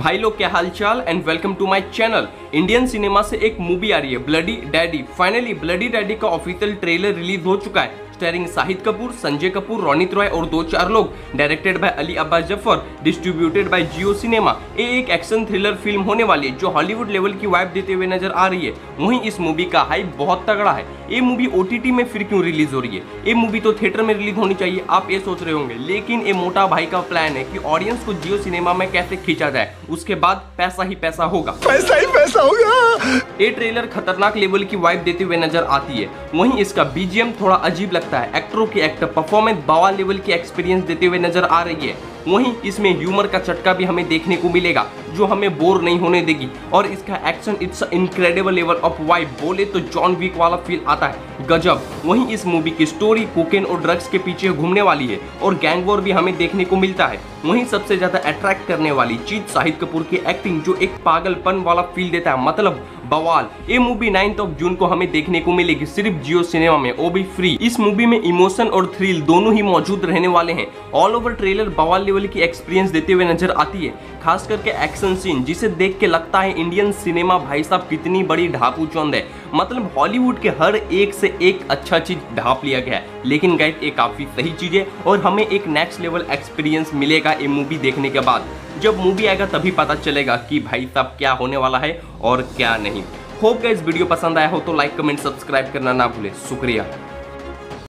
भाई लोग क्या हाल चाल and welcome to my channel. Indian cinema से एक मूवी आ रही है bloody daddy. Finally bloody daddy का ऑफिशियल ट्रेलर रिलीज हो चुका है। स्टारिंग शाहिद कपूर, संजय कपूर, रोनित रॉय और 2-4 लोग। Directed by Ali Abbas Zafar, distributed by Jio cinema. ये एक एक्शन थ्रिलर फिल्म होने वाली है जो हॉलीवुड लेवल की वाइब देते हुए नजर आ रही है। वहीं इस मूवी का हाइप बहुत तगड़ा है। ये मूवी ओटीटी में फिर क्यों रिलीज हो रही है? ये मूवी तो थिएटर में रिलीज होनी चाहिए, आप ये सोच रहे होंगे, लेकिन ये मोटा भाई का प्लान है कि ऑडियंस को जियो सिनेमा में कैसे खींचा जाए, उसके बाद पैसा ही पैसा होगा। पैसा ही पैसा होगा। ये ट्रेलर खतरनाक लेवल की वाइब देते हुए नजर आती है। वहीं इसका बीजीएम थोड़ा अजीब लगता है। एक्टरों की एक्टर परफॉर्मेंस बवाल लेवल की एक्सपीरियंस देते हुए नजर आ रही है। वहीं इसमें ह्यूमर का चटका भी हमें देखने को मिलेगा जो हमें बोर नहीं होने देगी। और इसका action it's incredible level of vibe, बोले तो जॉन विक वाला फील आता है, गजब। वहीं इस मूवी की स्टोरी कोकेन और ड्रग्स के पीछे घूमने वाली है और गैंग वॉर भी हमें देखने को मिलता है। वहीं सबसे ज्यादा अट्रैक्ट करने वाली चीज शाहिद कपूर की एक्टिंग, जो एक पागलपन वाला फील देता है, मतलब बवाल। ये मूवी 9 जून को हमें देखने को मिलेगी सिर्फ जियो सिनेमा में, वो भी फ्री। इस मूवी में इमोशन और थ्रिल दोनों ही मौजूद रहने वाले हैं। ऑल ओवर ट्रेलर बवाल लेवल की एक्सपीरियंस देते हुए नजर आती है, खास करके एक्शन सीन, जिसे देख के लगता है इंडियन सिनेमा भाई साहब कितनी बड़ी ढापू चौंध है। मतलब हॉलीवुड के हर एक से एक अच्छा चीज ढाप लिया गया है। लेकिन गाइस ये काफी सही चीज है और हमें एक नेक्स्ट लेवल एक्सपीरियंस मिलेगा ये मूवी देखने के बाद। जब मूवी आएगा तभी पता चलेगा कि भाई साहब क्या होने वाला है और क्या नहीं। होप गाइस वीडियो पसंद आया हो तो लाइक कमेंट सब्सक्राइब करना ना भूले। शुक्रिया।